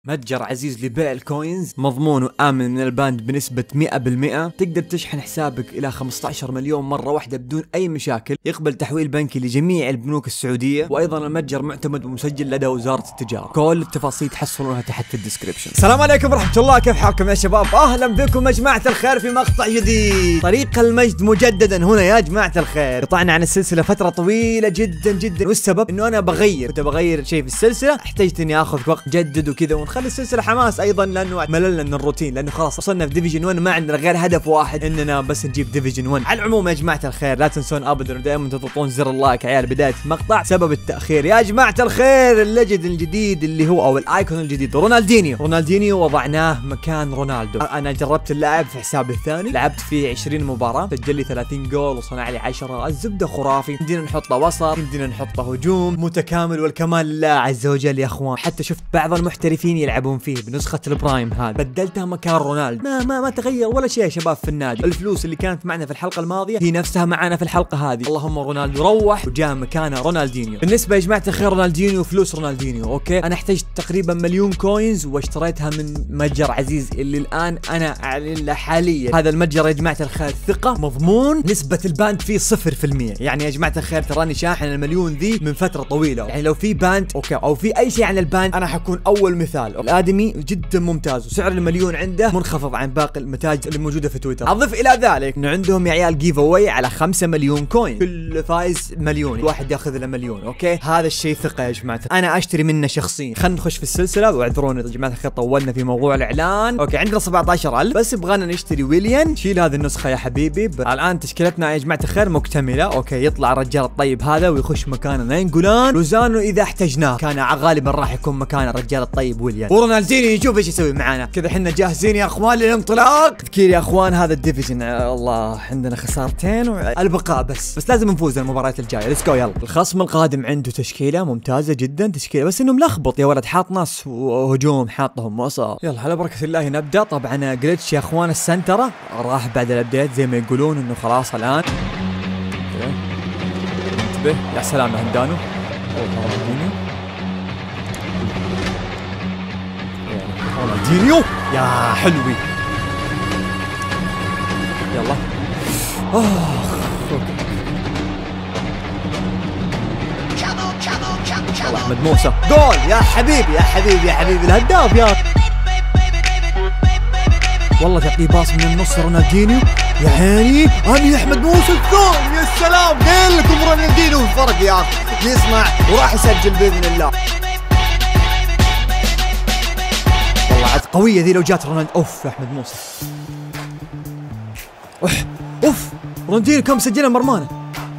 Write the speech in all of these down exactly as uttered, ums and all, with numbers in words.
متجر عزيز لبيع الكوينز مضمون وآمن من الباند بنسبة مئة بالمئة. تقدر تشحن حسابك إلى خمسة عشر مليون مرة واحدة بدون أي مشاكل. يقبل تحويل بنكي لجميع البنوك السعودية، وأيضا المتجر معتمد ومسجل لدى وزارة التجارة. كل التفاصيل تحصلونها تحت في الديسكريبشن. السلام عليكم ورحمة الله، كيف حالكم يا شباب؟ أهلا بكم يا جماعة الخير في مقطع جديد. طريق المجد مجددا هنا يا جماعة الخير. قطعنا عن السلسلة فترة طويلة جدا جدا، والسبب إنه أنا بغير كنت بغير شيء في السلسلة، احتجت إني آخذ وقت جدد وكذا ونخلي السلسلة حماس ايضا، لانه مللنا من الروتين، لانه خلاص وصلنا في ديفيجن واحد ما عندنا غير هدف واحد اننا بس نجيب ديفيجن واحد. على العموم يا جماعه الخير لا تنسون ابدا دائما تضغطون زر اللايك عيال بدايه المقطع. سبب التاخير يا جماعه الخير الليجند الجديد اللي هو او الايكون الجديد رونالدينيو. رونالدينيو وضعناه مكان رونالدو. انا جربت اللعب في حسابي الثاني، لعبت فيه عشرين مباراه، سجل لي ثلاثين جول وصنع لي عشرة. الزبده خرافي، يمدينا نحطه وسط، يمدينا نحطه هجوم متكامل، والكمال لله عز وجل يا اخوان. حتى شفت بعض المحترفين يلعبون فيه بنسخه البرايم هذا، بدلتها مكان رونالدو. ما ما ما تغير ولا شيء يا شباب في النادي. الفلوس اللي كانت معنا في الحلقه الماضيه هي نفسها معنا في الحلقه هذه. اللهم رونالدو روح وجاء مكانه رونالدينيو. بالنسبه يا جماعه الخير رونالدينيو فلوس رونالدينيو اوكي، انا احتجت تقريبا مليون كوينز واشتريتها من متجر عزيز اللي الان انا اعلن له حاليا. هذا المتجر يا جماعه الخير ثقه، مضمون، نسبه الباند فيه صفر في المية. يعني يا جماعه الخير تراني شاحن المليون ذي من فتره طويله، يعني لو في باند اوكي او في اي شيء عن الباند انا حكون اول مثال. الادمي جدا ممتاز، وسعر المليون عنده منخفض عن باقي المتاجر اللي موجوده في تويتر. اضف الى ذلك انه عندهم يا عيال جيف اواي على خمسة مليون كوين، كل فايز مليون، واحد ياخذ له مليون اوكي. هذا الشيء ثقه يا جماعه، انا اشتري منه شخصيا. خلينا نخش في السلسله، واعذروني يا جماعه الخير طولنا في موضوع الاعلان. اوكي عندنا سبعة عشر ألف، بس بغانا نشتري ويليان. شيل هذه النسخه يا حبيبي. الان تشكيلتنا يا جماعه الخير مكتمله اوكي. يطلع الرجال الطيب هذا ويخش مكانه ناينجولان. لوزانو اذا احتجناه كان غالبا راح يكون مكان الرجال الطيب ويليان. ورونالدينيو نشوف ايش يسوي معانا. كذا احنا جاهزين يا اخوان للانطلاق. تذكير يا اخوان هذا الديفيجن الله عندنا خسارتين والبقاء بس بس لازم نفوز المباريات الجايه. ليتس جو يلا. الخصم القادم عنده تشكيله ممتازه جدا، تشكيله بس انه ملخبط يا ولد، حاط ناس وهجوم حاطهم وسط. يلا على بركه الله نبدا. طبعا جلتش يا اخوان السنتره راح بعد الابديت زي ما يقولون انه خلاص الان. انتبه يا سلام يا هندانو. رونالدينيو يا حلوي. يلا اخ يلا احمد موسى جول يا حبيبي يا حبيبي يا حبيبي الهداف يا والله. تعطيه باص من النص رونالدينيو يا عيني. هاني احمد موسى جول يا سلام. قال لكم رونالدينيو الفرق يا اخي، يصنع وراح يسجل باذن الله. والله عاد قويه ذي لو جات رونالدو. اوف يا احمد موسى. اوف اوف رونالدينيو كم سجلها مرمانه.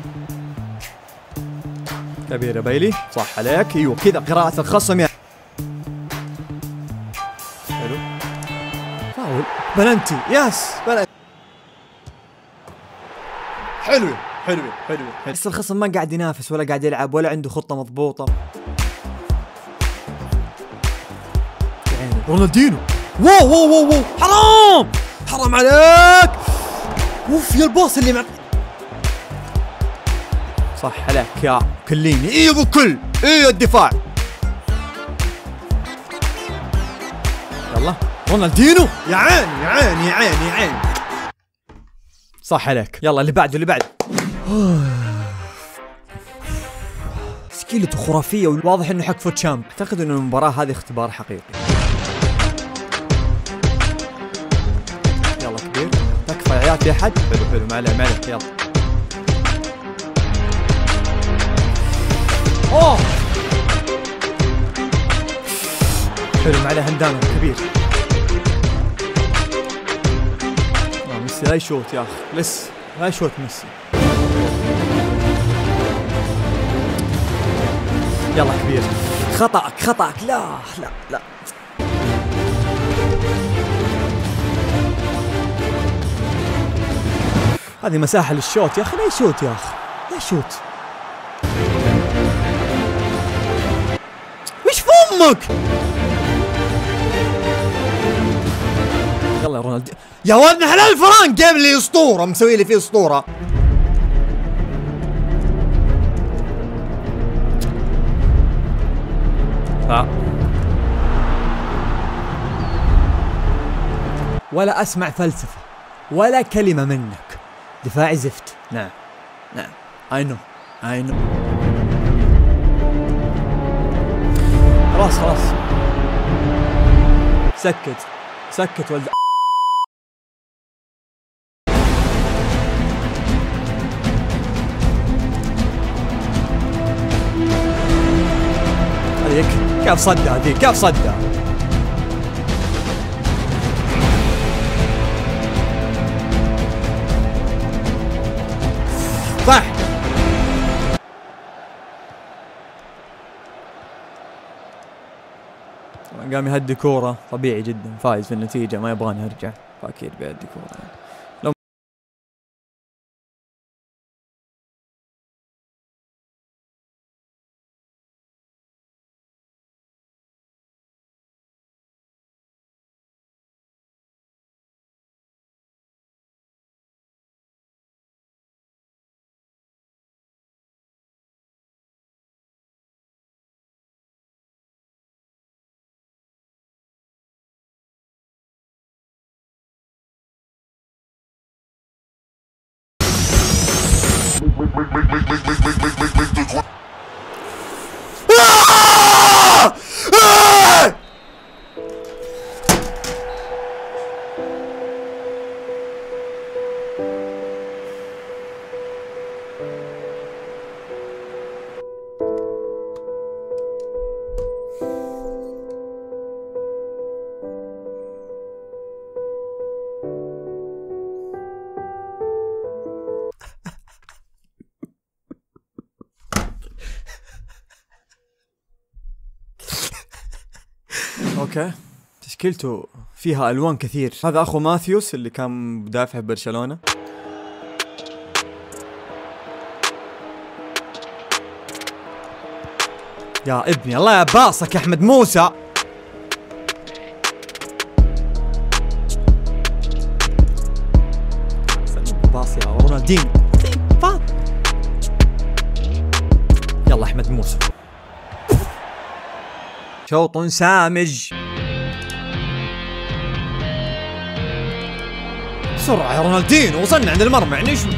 كبير يا بيلي صح عليك. ايوه كذا قراءة الخصم يا حلو. فاول بلنتي يس بلنتي. حلوة حلوة حلوة. بس الخصم ما قاعد ينافس ولا قاعد يلعب ولا عنده خطة مضبوطة. يعني رونالدينيو واو واو واو واو حرام حرام عليك. اوف يا الباص اللي مع صح عليك يا كليني. ايه ابو كل ايه الدفاع. يلا رونالدينيو يا عين يا عين يا عين يا عين صح عليك. يلا اللي بعده اللي بعده. سكيلته خرافية وواضح انه حق فوت شامب. اعتقد انه المباراة هذه اختبار حقيقي. يلا كبير تكفى يا عيال في احد. حلو حلو ما عليه ما عليه. يلا اوه حلو ما عليه هندانو كبير. آه ميسي لا يشوت يا اخي، لسه لا يشوت ميسي. يلا كبير خطأك خطأك. لا لا لا هذه مساحة للشوت يا اخي. لا يشوت يا اخي لا يشوت. وش فمك؟ يلا يا رونالدو يا ولد حلال فران جاب لي اسطورة، مسوي لي فيه اسطورة. ها ولا اسمع فلسفة ولا كلمة منك. دفاعي زفت. نعم نعم I know I know. خلاص خلاص سكت سكت ولد. هذيك كيف صدها هذيك كيف صدها. صح. قام يهدي كورة طبيعي جدا، فايز في النتيجة ما يبغاني ارجع فاكيد بيهدي كورة. لو اوكي تشكيلته فيها الوان كثير. هذا اخو ماثيوس اللي كان مدافع ببرشلونة. يا ابني الله يباصك يا احمد موسى. باص يا رونالدين. يلا احمد موسى. شوط سامج. بسرعة يا رونالدين وصلنا عند المرمى يعني شو.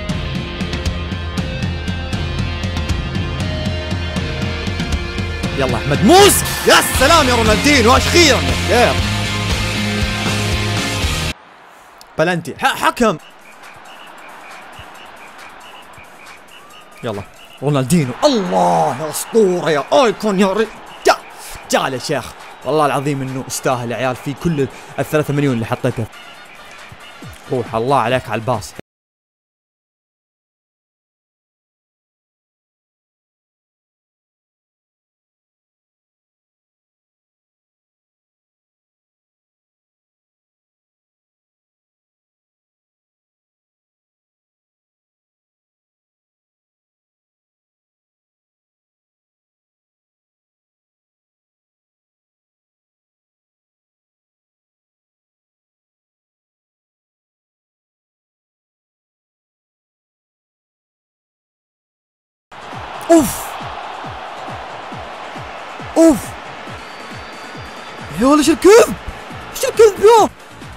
يلا احمد موسى. يا سلام يا رونالدين واخيرا يا خير. بلنتي حكم. يلا رونالدينو. الله يا اسطورة يا ايكون يا رجال. تعال يا شيخ والله العظيم انه استاهل يا عيال في كل الثلاثة مليون اللي حطيته. روح الله عليك على الباص. اوف اوف يا ولد ايش الكذب ايش الكذب يا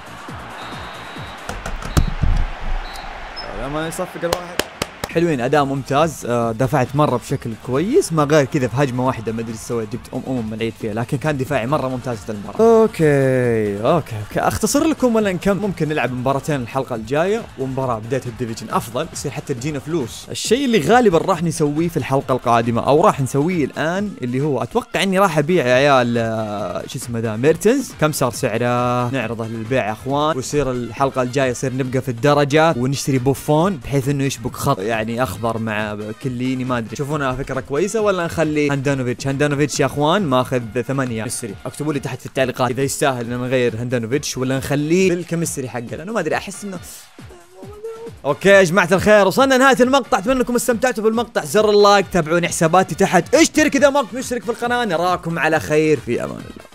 يا ما يصفق الواحد. حلوين اداء ممتاز. دفعت مره بشكل كويس ما غير كذا في هجمه واحده ما ادري ايش سويت جبت ام ام من العيد فيها لكن كان دفاعي مره ممتاز في المباراه. اوكي اوكي اوكي اختصر لكم ولا نكمل؟ ممكن نلعب مباراتين الحلقه الجايه ومباراه بدايه الديفيجن افضل يصير حتى تجينا فلوس. الشيء اللي غالبا راح نسويه في الحلقه القادمه او راح نسويه الان اللي هو اتوقع اني راح ابيع يا عيال شو اسمه ذا ميرتنز. كم صار سعره؟ نعرضه للبيع يا اخوان ويصير الحلقه الجايه يصير نبقى في الدرجه ونشتري بوفون بحيث انه يشبك خط يعني اخضر مع كليني ما ادري. شوفونها فكره كويسه ولا نخلي هاندانوفيتش؟ هاندانوفيتش يا اخوان ماخذ ثمانية كمستري. اكتبوا لي تحت في التعليقات اذا يستاهل ان نغير هاندانوفيتش ولا نخليه بالكمستري حقه لانه ما ادري احس انه. اوكي يا جماعه الخير وصلنا نهايه المقطع. اتمنى انكم استمتعتوا بالمقطع. زر اللايك تابعوني حساباتي تحت اشترك اذا ما كنت مشترك في القناه. نراكم على خير في امان الله.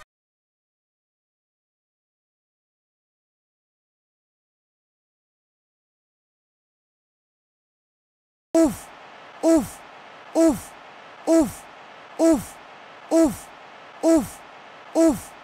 اوف اوف اوف اوف اوف اوف اوف اوف